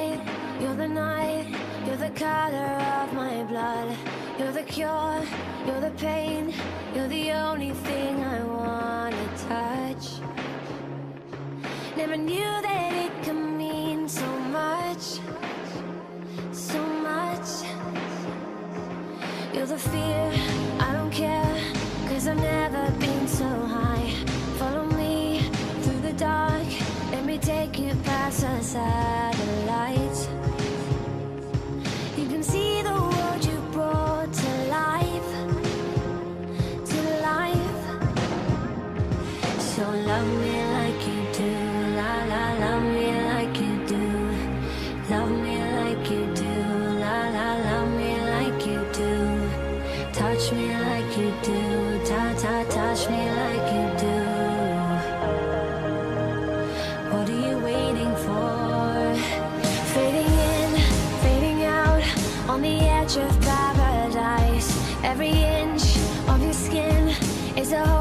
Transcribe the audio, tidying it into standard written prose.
light, you're the night, you're the color of my blood. You're the cure, you're the pain, you're the only thing I wanna touch. Never knew that it could mean so much, so much. You're the fear, I don't care, 'cause I've never been so high. Follow me through the dark, let me take you past the satellites. You can see the world you brought to life, to life. So love me like you do, la la, love me like you do. Love me like you do, la la, love me like you do. Touch me like you do, ta ta, touch me like you do. What are you waiting for? Fading in, fading out, on the edge of paradise. Every inch of your skin is a